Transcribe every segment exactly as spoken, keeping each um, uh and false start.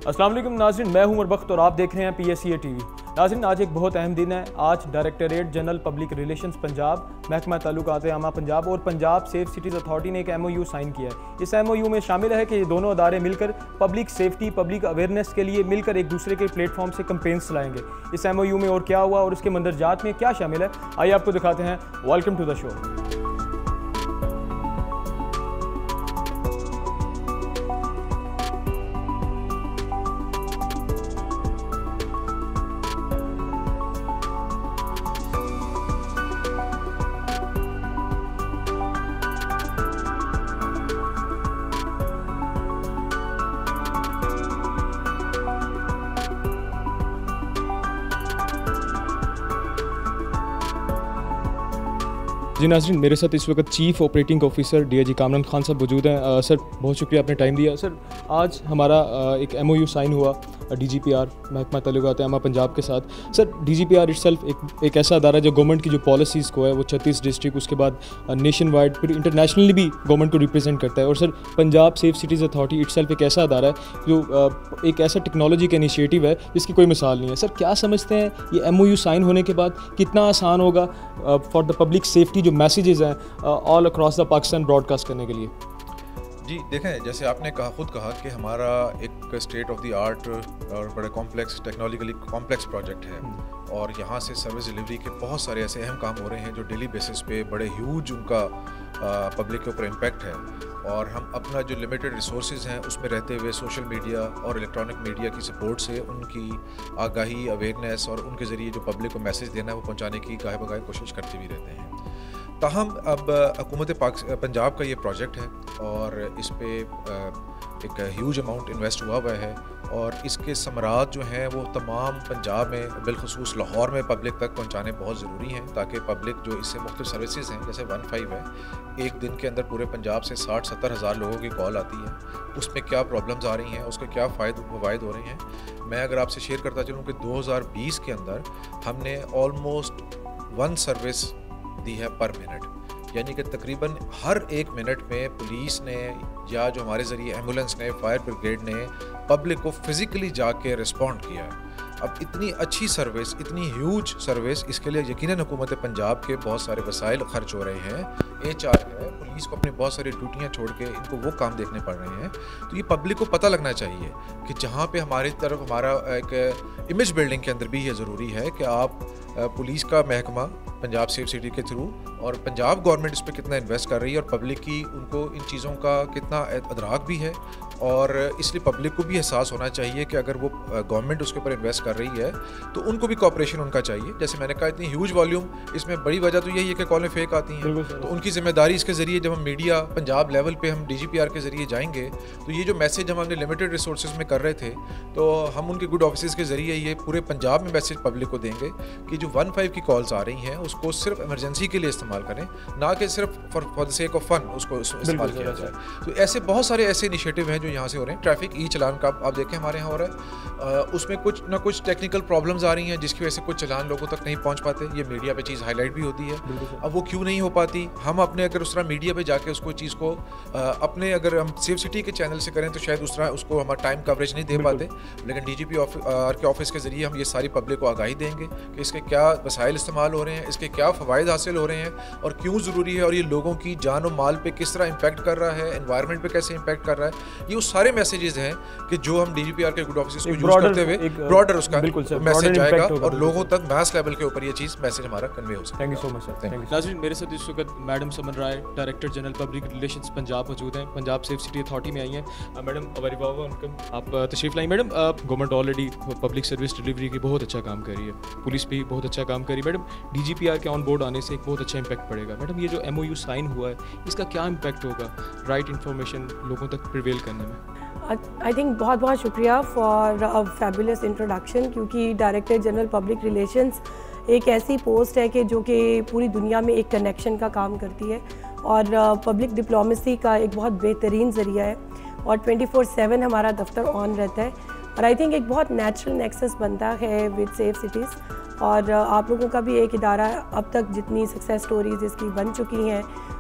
अस्सलाम वालेकुम नाज़रीन, मैं हूं उमर बख्त और आप देख रहे हैं P S C A T V. नाज़रीन, आज एक बहुत अहम दिन है। आज directorate general public relations Punjab, महकमा ताल्लुकात आमा पंजाब और पंजाब सेफ सिटीज़ अथॉरिटी ने एक एम ओ यू साइन किया है। इस एम ओ यू में शामिल है कि ये दोनों अदारे मिलकर पब्लिक सेफ्टी, पब्लिक अवेयरनेस के लिए मिलकर एक दूसरे के प्लेटफॉर्म से कंपेन्स चलाएंगे। इस एम ओ यू में और क्या हुआ और उसके मंदरजात में क्या शामिल है, आइए आपको दिखाते हैं। Welcome to the show. जी नाज़रीन, मेरे साथ इस वक्त chief operating officer D I G Kamran Khan साहब मौजूद हैं। सर, बहुत शुक्रिया आपने टाइम दिया। सर, आज हमारा आ, एक एम ओ यू साइन हुआ डी जी पी आर, महकमा ताल्लुकात आमा पंजाब के साथ। Sir, D G P R itself एक एक ऐसा अदारा है जो गवर्नमेंट की जो पॉलिसीज़ को है वो छत्तीस डिस्ट्रिक्ट, उसके बाद नेशन वाइड, फिर इंटरनेशनली भी गवर्नमेंट को रिप्रेजेंट करता है। और sir, Punjab safe cities authority itself एक ऐसा अदारा है जो आ, एक ऐसा टेक्नोलॉजी का इनिशिएटिव है जिसकी कोई मिसाल नहीं है। सर, क्या समझते हैं ये एम ओ यू साइन होने के बाद कितना आसान होगा फॉर द पब्लिक सेफ्टी, जो मैसेजेस हैं all across the Pakistan broadcast करने के लिए? जी देखें, जैसे आपने कहा खुद कहा कि हमारा एक स्टेट ऑफ द आर्ट और बड़े कॉम्प्लेक्स, टेक्नोलॉजिकली कॉम्प्लेक्स प्रोजेक्ट है और यहाँ से सर्विस डिलीवरी के बहुत सारे ऐसे अहम काम हो रहे हैं जो डेली बेसिस पे बड़े ह्यूज उनका पब्लिक के ऊपर इम्पैक्ट है। और हम अपना जो लिमिटेड रिसोर्सेज हैं उसमें रहते हुए सोशल मीडिया और इलेक्ट्रॉनिक मीडिया की सपोर्ट से उनकी आगाही, अवेयरनेस और उनके ज़रिए जो पब्लिक को मैसेज देना है वो पहुँचाने की गाहे बगाहे कोशिश करते भी रहते हैं। ताहम अब हुकूमत पंजाब का ये प्रोजेक्ट है और इस पर एक ह्यूज अमाउंट इन्वेस्ट हुआ हुआ है और इसके समरात जो हैं वो तमाम पंजाब में, बिलखसूस लाहौर में पब्लिक तक पहुंचाने बहुत ज़रूरी हैं, ताकि पब्लिक जो इससे मुख्तलिफ सर्विसेज हैं जैसे वन फाइव है, एक दिन के अंदर पूरे पंजाब से साठ सत्तर हज़ार लोगों की कॉल आती है, उसमें क्या प्रॉब्लम्स आ रही हैं, उसके क्या फ़ायदे फवायद हो रहे हैं। मैं अगर आपसे शेयर करता चलूँ कि दो हज़ार बीस के अंदर हमने ऑलमोस्ट वन सर्विस दी है पर मिनट, यानी कि तकरीबन हर एक मिनट में पुलिस ने या जो हमारे ज़रिए एम्बुलेंस ने, फायर ब्रिगेड ने पब्लिक को फिज़िकली जाके रिस्पॉन्ड किया है। अब इतनी अच्छी सर्विस, इतनी ह्यूज सर्विस, इसके लिए यकीनन हुकूमत पंजाब के बहुत सारे वसाइल खर्च हो रहे हैं। एच आर है, पुलिस को अपनी बहुत सारी ड्यूटियाँ छोड़ के इनको वो काम देखने पड़ रहे हैं। तो ये पब्लिक को पता लगना चाहिए कि जहाँ पे हमारी तरफ हमारा एक इमेज बिल्डिंग के अंदर भी ये ज़रूरी है कि आप पुलिस का महकमा पंजाब सेफ सिटी के थ्रू और पंजाब गवर्नमेंट इस पर कितना इन्वेस्ट कर रही है और पब्लिक की उनको इन चीज़ों का कितना अदराक भी है। और इसलिए पब्लिक को भी एहसास होना चाहिए कि अगर वो गवर्नमेंट उसके ऊपर इन्वेस्ट कर रही है तो उनको भी कोऑपरेशन उनका चाहिए। जैसे मैंने कहा, इतनी ह्यूज वॉल्यूम, इसमें बड़ी वजह तो यही है कि कॉलें फेक आती हैं, तो उनकी जिम्मेदारी इसके ज़रिए जब हम मीडिया पंजाब लेवल पे हम डी जी पी आर के ज़रिए जाएंगे तो ये जो मैसेज हम हमने लिमिटेड रिसोर्सेज में कर रहे थे तो हम उनके गुड ऑफिस के ज़रिए ये पूरे पंजाब में मैसेज पब्लिक को देंगे कि जो वन फाइव की कॉल्स आ रही हैं उसको सिर्फ इमरजेंसी के लिए इस्तेमाल करें, ना कि सिर्फ for for the sake of fun उसको इस्तेमाल किया जाए। तो ऐसे बहुत सारे ऐसे इनिशिएटिव हैं जो यहाँ से हो रहे हैं। ट्रैफिक ई चलान का आप देखें हमारे यहाँ हो रहा है, आ, उसमें कुछ ना कुछ टेक्निकल प्रॉब्लम्स आ रही हैं जिसकी वजह से कुछ चलान लोगों तक नहीं पहुँच पाते। ये मीडिया पे चीज़ हाईलाइट भी होती है। अब वो क्यों नहीं हो पाती, हम अपने अगर उस तरह मीडिया पे जाके उसको चीज़ को आ, अपने अगर हम सेफ सिटी के चैनल से करें तो शायद उस तरह उसको हमारा टाइम कवरेज नहीं दे पाते, लेकिन डी जी पी आर के ऑफिस के ज़रिए हम ये सारी पब्लिक को आगाही देंगे कि इसके क्या वसाइल इस्तेमाल हो रहे हैं, इसके क्या फ़वाइद हासिल हो रहे हैं और क्यों ज़रूरी है, और ये लोगों की जान और माल पे किस तरह इम्पैक्ट कर रहा है, एनवायरनमेंट पे कैसे इम्पैक्ट कर रहा है। ये उस सारे मैसेजेस हैं कि जो हम डी जी पी आर के गुड ऑफिस को यूज़ करते हुए ब्रॉडर उसका मैसेज जाएगा और लोगों तक मैस लेवल के ऊपर ये चीज़ मैसेज हमारा कन्वे हो सके। Thank you so much sir. नाज़रीन, मेरे साथ इस वक्त madam Saman Rai, director general public relations Punjab मौजूद हैं, पंजाब सेफ सिटी अथॉरिटी में आई हैं। मैडम वेरी वेलकम, आप तशरीफ लाई। Madam, government already public service delivery की बहुत अच्छा काम कर रही है, पुलिस भी बहुत अच्छा काम कर रही है। Madam, D G P R के ऑन बोर्ड आने से एक बहुत अच्छा इंपैक्ट पड़ेगा। मैडम, ये जो एम ओ यू साइन हुआ है इसका क्या इम्पैक्ट होगा राइट इन्फॉर्मेशन लोगों तक प्रिवेल करने में? आई थिंक बहुत बहुत शुक्रिया फॉर अ फैबुलस इंट्रोडक्शन, क्योंकि डायरेक्टर जनरल पब्लिक रिलेशंस एक ऐसी पोस्ट है कि जो कि पूरी दुनिया में एक कनेक्शन का काम करती है और पब्लिक uh, डिप्लोमेसी का एक बहुत बेहतरीन ज़रिया है और ट्वेंटी फोर सेवन हमारा दफ्तर ऑन रहता है और आई थिंक एक बहुत नेचुरल नेक्सस बनता है विद सेफ सिटीज़। और uh, आप लोगों का भी एक इदारा अब तक जितनी सक्सेस स्टोरीज इसकी बन चुकी हैं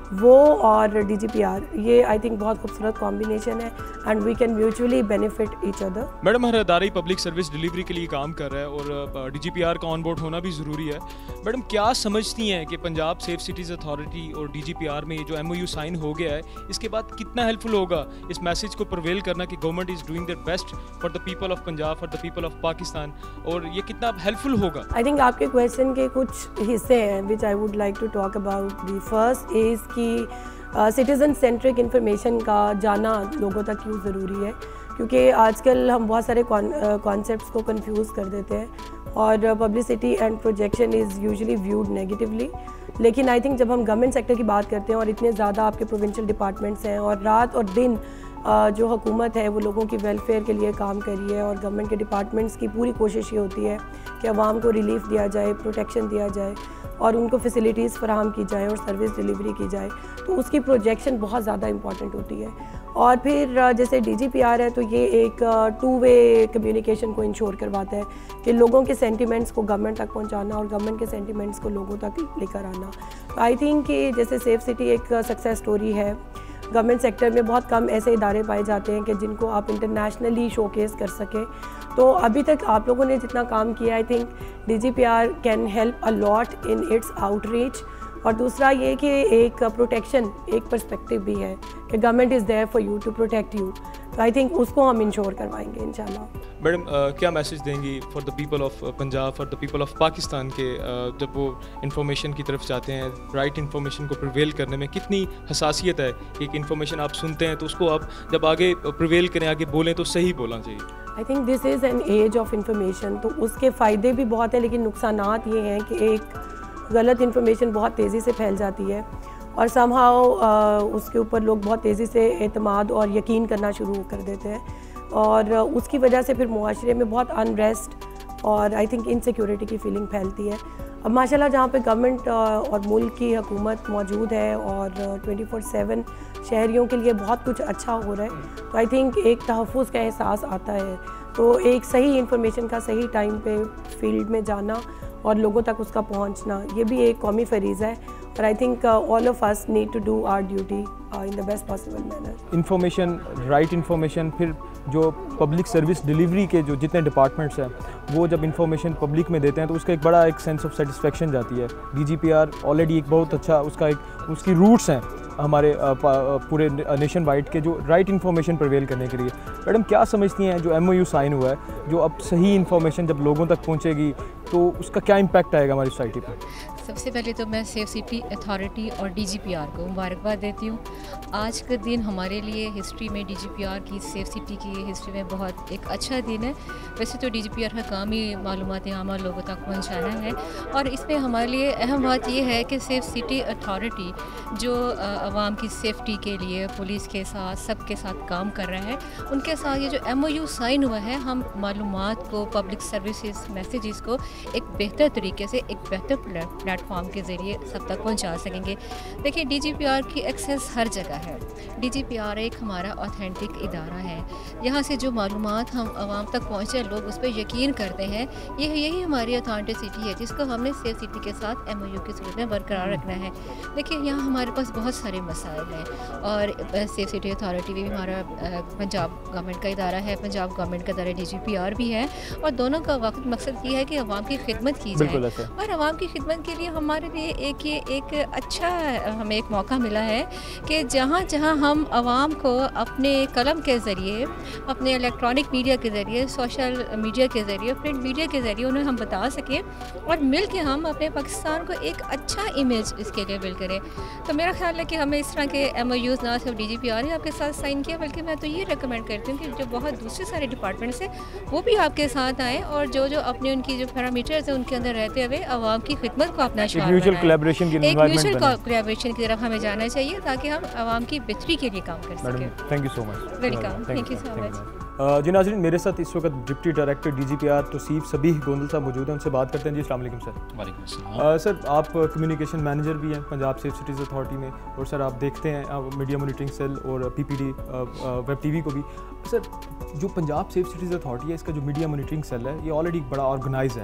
वो और डी जी पी आर, ये आई थिंक बहुत खूबसूरत कॉम्बिनेशन है and we can mutually benefit each other. Madam, हर अदारा पब्लिक सर्विस डिलीवरी के लिए काम कर रहा है और डी जी पी आर का ऑन बोर्ड होना भी ज़रूरी है। मैडम, क्या समझती हैं कि पंजाब सेफ सिटीज़ अथॉरिटी और डी जी पी आर में जो एम ओ यू साइन हो गया है, इसके बाद कितना हेल्पफुल होगा इस मैसेज को प्रवेल करना कि government is doing their best for the people of Punjab, for the people of Pakistan, और ये कितना हेल्पफुल होगा? आई थिंक आपके क्वेश्चन के कुछ हिस्से हैं which I would like to talk about. The first is कि सिटीज़न सेंट्रिक इंफॉर्मेशन का जाना लोगों तक क्यों ज़रूरी है, क्योंकि आजकल हम बहुत सारे कॉन्सेप्ट्स को कंफ्यूज कर देते हैं और publicity and projection is usually viewed negatively. लेकिन आई थिंक जब हम गवर्नमेंट सेक्टर की बात करते हैं और इतने ज़्यादा आपके प्रोविंशियल डिपार्टमेंट्स हैं और रात और दिन जो हुकूमत है वो लोगों की वेलफेयर के लिए काम कर रही है और गवर्नमेंट के डिपार्टमेंट्स की पूरी कोशिश ये होती है कि आवाम को रिलीफ दिया जाए, प्रोटेक्शन दिया जाए और उनको फैसिलिटीज़ फराहम की जाए और सर्विस डिलीवरी की जाए, तो उसकी प्रोजेक्शन बहुत ज़्यादा इंपॉर्टेंट होती है। और फिर जैसे डी जी पी आर है तो ये एक टू वे कम्युनिकेशन को इंश्योर करवाता है कि लोगों के सेंटिमेंट्स को गवर्नमेंट तक पहुंचाना और गवर्नमेंट के सेंटिमेंट्स को लोगों तक लेकर आना। तो आई थिंक कि जैसे सेफ सिटी एक सक्सेस स्टोरी है, गवर्नमेंट सेक्टर में बहुत कम ऐसे इदारे पाए जाते हैं कि जिनको आप इंटरनेशनली शोकेस कर सकें। तो अभी तक आप लोगों ने जितना काम किया, I think D G P R can help a lot in its outreach. और दूसरा ये कि एक प्रोटेक्शन, एक पर्सपेक्टिव भी है कि government is there for you to protect you, तो आई थिंक उसको हम इंश्योर करवाएंगे इंशाल्लाह। मैडम, क्या मैसेज देंगी for the people of Punjab, for the people of Pakistan के uh, जब वो इन्फॉर्मेशन की तरफ जाते हैं, राइट इन्फॉर्मेशन को प्रिवेल करने में कितनी हसासियत है? एक इन्फॉर्मेशन आप सुनते हैं तो उसको आप जब आगे प्रिवेल करें, आगे बोलें तो सही बोलना चाहिए। I think this is an age of information, तो उसके फ़ायदे भी बहुत है लेकिन नुकसानात ये हैं कि एक गलत इन्फॉर्मेशन बहुत तेज़ी से फैल जाती है और समहाउ उसके ऊपर लोग बहुत तेज़ी से एतमाद और यकीन करना शुरू कर देते हैं और उसकी वजह से फिर मुआशरे में बहुत अनरेस्ट और आई थिंक इनसिक्योरिटी की फीलिंग फैलती है। अब माशाल्लाह जहाँ पे गवर्नमेंट और मुल्क की हुकूमत मौजूद है और ट्वेंटी फोर सेवन शहरियों के लिए बहुत कुछ अच्छा हो रहा है, तो आई थिंक एक तहफ़्फ़ुज़ का एहसास आता है। तो एक सही इन्फॉर्मेशन का सही टाइम पे फील्ड में जाना और लोगों तक उसका पहुंचना, ये भी एक कौमी फरीज़ा है और I think all of us need to do our duty in the best possible manner. Information, right information, फिर जो पब्लिक सर्विस डिलीवरी के जो जितने डिपार्टमेंट्स हैं वो जब इन्फॉर्मेशन पब्लिक में देते हैं तो उसका एक बड़ा एक सेंस ऑफ सेटिस्फेक्शन जाती है। D G P R already एक बहुत अच्छा उसका एक उसकी रूट्स हैं हमारे पूरे नेशन वाइड के जो राइट इन्फॉर्मेशन प्रिवेल करने के लिए। मैडम, क्या समझती हैं जो एम ओ यू साइन हुआ है, जो अब सही इन्फॉर्मेशन जब लोगों तक पहुंचेगी तो उसका क्या इम्पैक्ट आएगा हमारी सोसाइटी पर? सबसे पहले तो मैं सेफ सिटी अथॉरिटी और डी जी पी आर को मुबारकबाद देती हूँ। आज का दिन हमारे लिए हिस्ट्री में डी जी पी आर की, सेफ सिटी की हिस्ट्री में बहुत एक अच्छा दिन है। वैसे तो डी जी पी आर का काम ही मालूमात आम लोगों तक पहुँचाना है और इसमें हमारे लिए अहम बात यह है कि सेफ सिटी अथॉरिटी जो आवाम की सेफ्टी के लिए पुलिस के साथ सबके साथ काम कर रहा है, उनके साथ ये जो एम ओ यू साइन हुआ है, हम मालूमात को, पब्लिक सर्विसेज मैसेजेस को एक बेहतर तरीके से, एक बेहतर प्लेटफॉर्म के ज़रिए सब तक पहुंचा सकेंगे। देखिए, डी जी पी आर की एक्सेस हर जगह है। डी जी पी आर एक हमारा ऑथेंटिक इदारा है। यहाँ से जो मालूमात हम आवाम तक पहुँचे, लोग उस पर यकीन करते हैं, ये यही हमारी ऑथेंटिसिटी है जिसको हमने सेफ सिटी के साथ एम ओ यू की सूरत में बरकरार रखना है। देखिए, यहाँ हमारे पास बहुत सारे मसाइल हैं और सेफ सिटी अथॉरिटी भी हमारा पंजाब गवर्नमेंट का इदारा है, पंजाब गवर्नमेंट का इदारा डी जी पी आर भी है और दोनों का वक्त मकसद ये है कि आवाम की खिदमत की जाए और आवाम की खिदमत के लिए हमारे लिए एक ये एक अच्छा हमें एक मौका मिला है कि जहाँ जहाँ हम आवाम को अपने कलम के ज़रिए, अपने इलेक्ट्रॉनिक मीडिया के ज़रिए, सोशल मीडिया के ज़रिए, प्रिंट मीडिया के ज़रिए उन्हें हम बता सकें और मिल के हम अपने पाकिस्तान को एक अच्छा इमेज इसके लिए बिल्ड करें। तो मेरा ख्याल है कि हमें इस तरह के एम ओ यूज़ ना सिर्फ डी जी पी आर ही आपके साथ साइन किया, बल्कि मैं तो ये रिकमेंड करती हूँ कि जो बहुत दूसरे सारे डिपार्टमेंट्स हैं वो भी आपके साथ आएँ और जो जो अपने उनकी जो पैरामीटर्स हैं उनके अंदर रहते हुए आवाम की खिदमत को अपना शामिल म्यूचुअल कोलैबोरेशन की एक म्यूचुअल कोलैबोरेशन की तरफ हमें जाना चाहिए ताकि हम आवाम की बेहतरी के लिए काम कर सकें। Thank you so much. Welcome, thank you so much. जी नाज़रीन, मेरे साथ इस वक्त deputy director D G P R Tauseef Sabih Gondal साहब मौजूद हैं, उनसे बात करते हैं। जी अस्सलाम वालेकुम सर। वालेकुम अस्सलाम। सर, आप कम्युनिकेशन मैनेजर भी हैं पंजाब सेफ सिटीज़ अथॉरिटी में और सर आप देखते हैं मीडिया मॉनिटरिंग सेल और P P D web T V को भी। सर, जो पंजाब सेफ सिटीज़ अथॉरिटी है, इसका जो मीडिया मॉनिटरिंग सेल है, ये ऑलरेडी बड़ा ऑर्गेनाइज है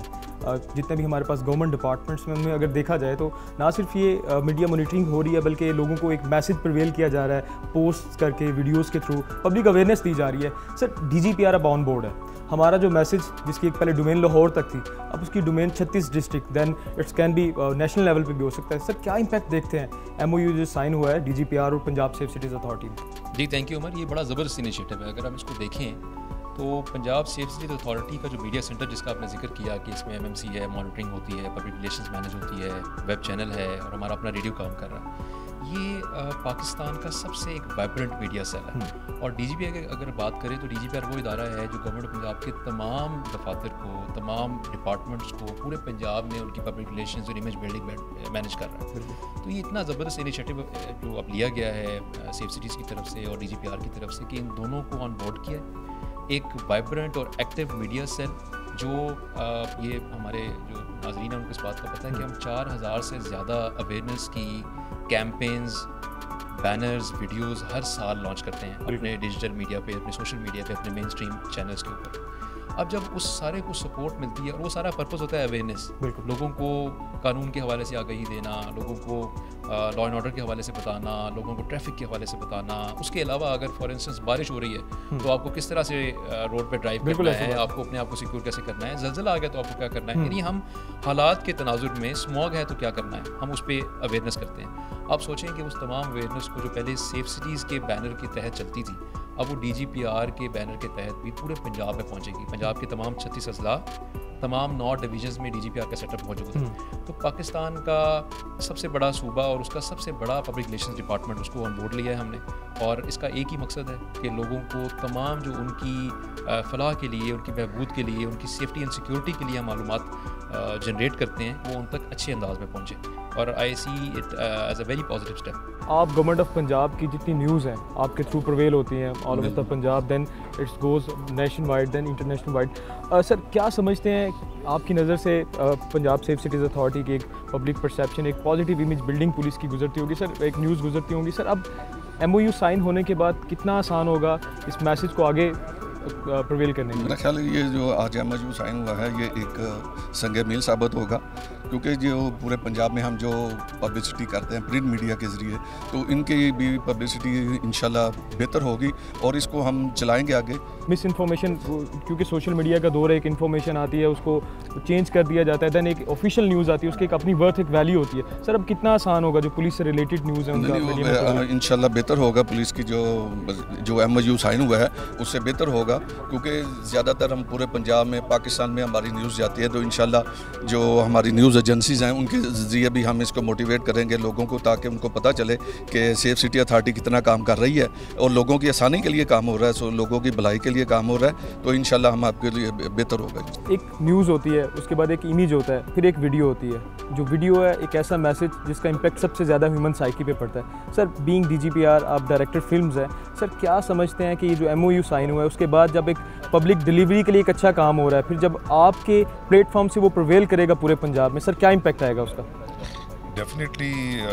जितने भी हमारे पास गवर्नमेंट डिपार्टमेंट्स में, उनमें अगर देखा जाए तो ना सिर्फ ये मीडिया मॉनिटरिंग हो रही है बल्कि लोगों को एक मैसेज प्रिवेल किया जा रहा है, पोस्ट करके, वीडियोज़ के थ्रू पब्लिक अवेयरनेस दी जा रही है। Sir D G P R अब ऑन बोर्ड है, हमारा जो मैसेज जिसकी एक पहले डोमेन लाहौर तक थी, अब उसकी डोमेन छत्तीस district, then it's can be national level पे भी हो सकता है। सर क्या इंपैक्ट देखते हैं एम ओ यू जो साइन हुआ है डी जी पी आर और पंजाब सेफ सिटीज़ अथॉरिटी में? जी थैंक यू उमर, ये बड़ा ज़बरदस्त इनिशिएटिव है। अगर हम इसको देखें तो पंजाब सेफ सिटीज़ अथॉरिटी का जो मीडिया सेंटर जिसका आपने जिक्र किया कि इसमें एम एम सी है, मॉनिटरिंग होती है, पब्लिक रिलेशंस मैनेज होती है, वेब चैनल है और हमारा अपना रेडियो काम कर रहा है, ये आ, पाकिस्तान का सबसे एक वाइब्रेंट मीडिया सेल है। और डी जी पी आर अगर बात करें तो डी जी पी आर वो इदारा है जो गवर्नमेंट पंजाब के तमाम दफातर को, तमाम डिपार्टमेंट्स को पूरे पंजाब में उनकी पब्लिक रिलेशंस और इमेज बिल्डिंग मैनेज कर रहा है। तो ये इतना ज़बरदस्त इनिशिएटिव जो अब लिया गया है सेफ सिटीज़ की तरफ से और डी जी पी आर की तरफ से कि इन दोनों को ऑन बोर्ड किया है, एक वाइब्रेंट और एक्टिव मीडिया सेल जो आ, ये हमारे जो नाज़रीन हैं उनको इस बात का पता है कि हम चार हज़ार से ज़्यादा अवेयरनेस की कैंपेन्स, बैनर्स, वीडियोस हर साल लॉन्च करते हैं अपने डिजिटल मीडिया पे, अपने सोशल मीडिया पे, अपने मेन स्ट्रीम चैनल्स के ऊपर। अब जब उस सारे को सपोर्ट मिलती है और वो सारा पर्पस होता है अवेयरनेस, लोगों को कानून के हवाले से आगाही देना, लोगों को लॉ एंड ऑर्डर के हवाले से बताना, लोगों को ट्रैफिक के हवाले से बताना। उसके अलावा अगर फॉर इंस्टेंस बारिश हो रही है तो आपको किस तरह से रोड पे ड्राइव करना है, आपको अपने आप को सिक्योर कैसे करना है, ज़लज़ला आ गया तो आपको क्या करना है, यानी हम हालात के तनाजुर में, स्मॉग है तो क्या करना है, हम उस पर अवेयरनेस करते हैं। आप सोचें कि उस तमाम अवेयरनेस को जो पहले सेफ सिटीज़ के बैनर के तहत चलती थी, अब वो डी जी पी आर के बैनर के तहत भी पूरे पंजाब में पहुंचेगी। पंजाब के तमाम छत्तीस अजला, तमाम नौ डिवीजन्स में डी जी पी आर का सेटअप मौजूद है। तो पाकिस्तान का सबसे बड़ा सूबा और उसका सबसे बड़ा पब्लिक रिलेशंस डिपार्टमेंट, उसको ऑन बोर्ड लिया है हमने, और इसका एक ही मकसद है कि लोगों को तमाम जो उनकी फलाह के लिए, उनकी बहबूद के लिए, उनकी सेफ्टी एंड सिक्योरिटी के लिए मालूमात जनरेट करते हैं वो उन तक अच्छे अंदाज में पहुँचे, और I see it as a very positive step. आप गवर्नमेंट ऑफ पंजाब की जितनी न्यूज़ हैं आपके थ्रू प्रवेल होती हैं all over the Punjab, then it's goes nation wide, then international wide. Sir क्या समझते हैं आपकी नज़र से uh, Punjab safe cities authority की एक पब्लिक परसेप्शन, एक पॉजिटिव इमेज बिल्डिंग पुलिस की गुजरती होगी सर, एक न्यूज़ गुजरती होंगी सर, अब एम ओ यू साइन होने के बाद कितना आसान होगा इस मैसेज को आगे प्रवेल करने में? मेरा ख्याल है ये जो आज एम ओ यू साइन हुआ है ये एक संग मील साबित होगा, क्योंकि जो पूरे पंजाब में हम जो पब्लिसिटी करते हैं प्रिंट मीडिया के ज़रिए, तो इनकी भी पब्लिसिटी इंशाल्लाह बेहतर होगी और इसको हम चलाएंगे आगे। मिस इन्फॉर्मेशन, क्योंकि सोशल मीडिया का दौर है, एक इन्फॉर्मेशन आती है उसको चेंज कर दिया जाता है, दैन एक ऑफिशियल न्यूज़ आती है, उसकी एक अपनी वर्थ, एक वैल्यू होती है। सर अब कितना आसान होगा जो पुलिस से रिलेटेड न्यूज़ है उनका? इंशाल्लाह बेहतर होगा, पुलिस की जो जो एम ओ यू साइन हुआ है उससे बेहतर होगा, क्योंकि ज़्यादातर हम पूरे पंजाब में, पाकिस्तान में हमारी न्यूज़ जाती है, तो इंशाल्लाह जो हमारी न्यूज़ एजेंसीज़ हैं उनके ज़रिए भी हम इसको मोटिवेट करेंगे लोगों को, ताकि उनको पता चले कि सेफ सिटी अथॉरिटी कितना काम कर रही है और लोगों की आसानी के लिए काम हो रहा है, सो लोगों की भलाई के लिए काम हो रहा है, तो इंशाल्लाह हम आपके लिए बेहतर होगा। एक न्यूज़ होती है, उसके बाद एक इमेज होता है, फिर एक वीडियो होती है। जो वीडियो है एक ऐसा मैसेज जिसका इम्पैक्ट सबसे ज़्यादा ह्यूमन साइकी पे पड़ता है। Sir being D G P R, आप डायरेक्टर फिल्म्स हैं, सर क्या समझते हैं कि ये जो एम ओ यू साइन हुआ है उसके बाद जब एक पब्लिक डिलीवरी के लिए एक अच्छा काम हो रहा है, फिर जब आपके प्लेटफॉर्म से वो प्रिवेल करेगा पूरे पंजाब में, सर क्या इम्पैक्ट आएगा उसका? डेफिनेटली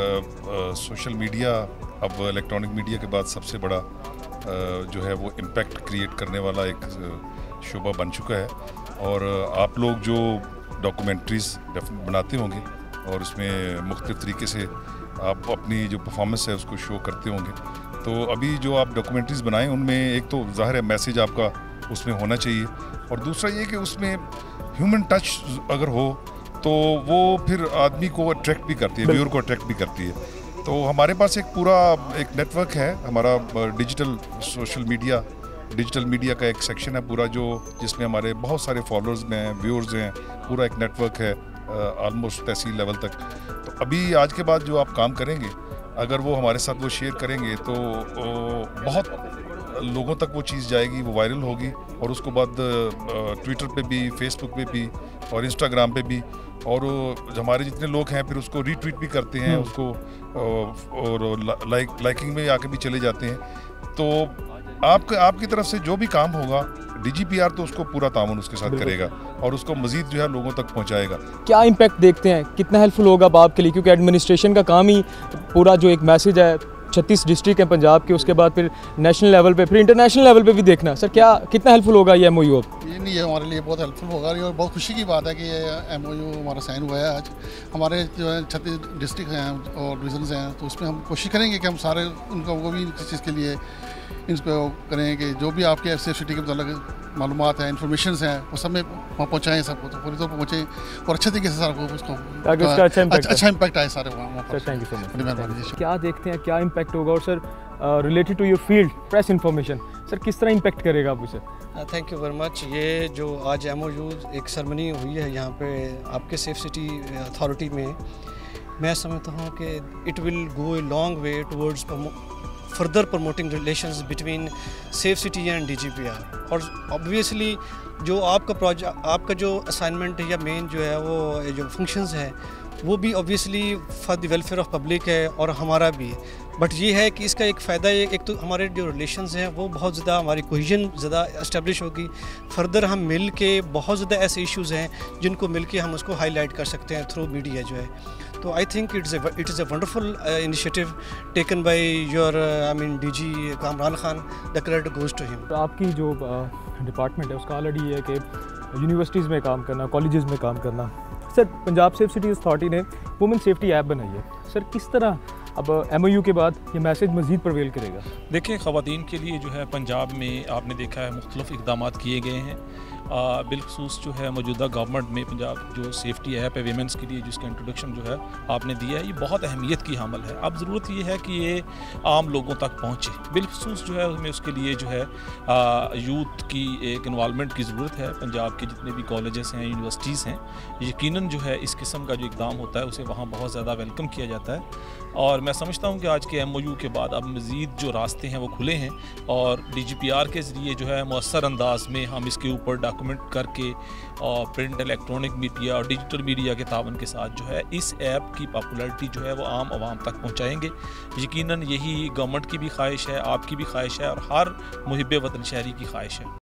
सोशल मीडिया अब इलेक्ट्रॉनिक मीडिया के बाद सबसे बड़ा uh, जो है वो इम्पैक्ट क्रिएट करने वाला एक शोबा बन चुका है, और आप लोग जो डॉक्यूमेंट्रीज़ बनाते होंगे और उसमें मुख्तलिफ़ तरीके से आप अपनी जो परफॉर्मेंस है उसको शो करते होंगे, तो अभी जो आप डॉक्यूमेंट्रीज़ बनाएं उनमें एक तो ज़ाहिर है मैसेज आपका उसमें होना चाहिए, और दूसरा ये कि उसमें ह्यूमन टच अगर हो तो वो फिर आदमी को अट्रैक्ट भी करती है, व्यूअर को अट्रैक्ट भी करती है। तो हमारे पास एक पूरा एक नेटवर्क है, हमारा digital social media digital media का एक सेक्शन है पूरा, जो जिसमें हमारे बहुत सारे फॉलोअर्स में हैं, व्यूअर्स हैं, पूरा एक नेटवर्क है ऑलमोस्ट तहसील लेवल तक। तो अभी आज के बाद जो आप काम करेंगे, अगर वो हमारे साथ वो शेयर करेंगे तो बहुत लोगों तक वो चीज़ जाएगी, वो वायरल होगी, और उसके बाद ट्विटर पे भी, फेसबुक पे भी और इंस्टाग्राम पे भी, और हमारे जितने लोग हैं फिर उसको रीट्वीट भी करते हैं उसको, और लाइक लाइकिंग में आके भी चले जाते हैं। तो आपके आपकी तरफ से जो भी काम होगा डी जी पी आर तो उसको पूरा तामुन उसके साथ करेगा और उसको मजीद जो है लोगों तक पहुंचाएगा। क्या इम्पैक्ट देखते हैं, कितना हेल्पफुल होगा अब आपके लिए, क्योंकि एडमिनिस्ट्रेशन का काम ही पूरा जो एक मैसेज है छत्तीस डिस्ट्रिक्ट हैं पंजाब के, उसके बाद फिर नेशनल लेवल पे, फिर इंटरनेशनल लेवल पे भी देखना, सर क्या कितना हेल्पफुल होगा ये एमओयू? ये नहीं है हमारे लिए बहुत हेल्पफुल होगा और बहुत खुशी की बात है कि ये एमओयू हमारा साइन हुआ है आज। हमारे जो है छत्तीस डिस्ट्रिक्ट हैं और डिवीजन हैं, तो उसमें हम कोशिश करेंगे कि हम सारे उनको वो भी किसी चीज़ के लिए इंस्पायर करें कि जो भी आपके सेफ सिटी के मतलब मालूमात हैं, इन्फॉर्मेशन हैं, वो सब में वहाँ पहुँचाएँ, सबको तो पूरी तौर पर पहुँचें और अच्छे तरीके से सारा को उसको ताकि उसका अच्छा इम्पैक्ट अच्छा इम्पैक्ट आए सारे वहाँ पर। Thank you so much. मेहरबानी। क्या देखते हैं क्या इम्पैक्ट होगा? और sir related to your field press information, sir किस तरह इम्पैक्ट करेगा आप उसे? Thank you very much. ये जो आज एमओयू एक सेरेमनी हुई है यहाँ पे आपके सेफ सिटी अथॉरिटी में, मैं समझता हूँ कि it will go a long way towards further promoting relations between safe city and DGPR. और ऑब्वियसली जो आपका प्रोजेक्ट, आपका जो असाइनमेंट है या मेन जो है वो जो फंक्शंस हैं वो भी obviously for the welfare of public है और हमारा भी है। बट ये है कि इसका एक फ़ायदा, एक तो हमारे जो रिलेशंस हैं वो बहुत ज़्यादा, हमारी कोहेजन ज़्यादा इस्टेब्लिश होगी। फर्दर हम मिल के बहुत ज़्यादा ऐसे इश्यूज़ हैं जिनको मिल के हम उसको हाईलाइट कर सकते हैं थ्रू मीडिया जो है। तो I think it's it is a wonderful initiative taken by your I mean DG Kamran Khan. The credit goes to him. तो आपकी जो डिपार्टमेंट है उसका ऑलरेडी ये है कि यूनिवर्सिटीज़ में काम करना, कॉलेजेस में काम करना। Sir Punjab safe cities authority ने वुमेन सेफ्टी ऐप बनाई है, सर किस तरह अब एमओयू के बाद ये मैसेज मज़ीद प्रवेल करेगा? देखिए, ख़वातीन के लिए जो है पंजाब में आपने देखा है मुख्तलिफ़ इक़दाम किए गए हैं। बिलखसूस जो है मौजूदा गवर्नमेंट में पंजाब जो सेफ्टी ऐप है वीमेंस के लिए, जिसका इंट्रोडक्शन जो है आपने दिया है, ये बहुत अहमियत की हामल है। अब ज़रूरत ये है कि ये आम लोगों तक पहुँचे। बिलखसूस जो है हमें उसके लिए जो है आ, यूथ की एक इन्वॉल्वमेंट की ज़रूरत है। पंजाब के जितने भी कॉलेजेस हैं, यूनिवर्सिटीज़ हैं, यकीनन जो है इस किस्म का जो इक़दाम होता है उसे वहाँ बहुत ज़्यादा वेलकम किया जाता है। और मैं समझता हूँ कि आज के एमओयू के बाद अब मज़ीद जो रास्ते हैं वो खुले हैं और डीजीपीआर के ज़रिए जो है मौसर अंदाज में हम इसके ऊपर डॉक्यूमेंट करके और प्रिंट, इलेक्ट्रॉनिक मीडिया और डिजिटल मीडिया के तावन के साथ जो है इस ऐप की पॉपुलैरिटी जो है वो आम आवाम तक पहुँचाएँगे। यकीनन यही गवर्नमेंट की भी ख्वाहिश है, आपकी भी ख्वाहिश है और हर मुहिब वतन शहरी की ख्वाहिश है।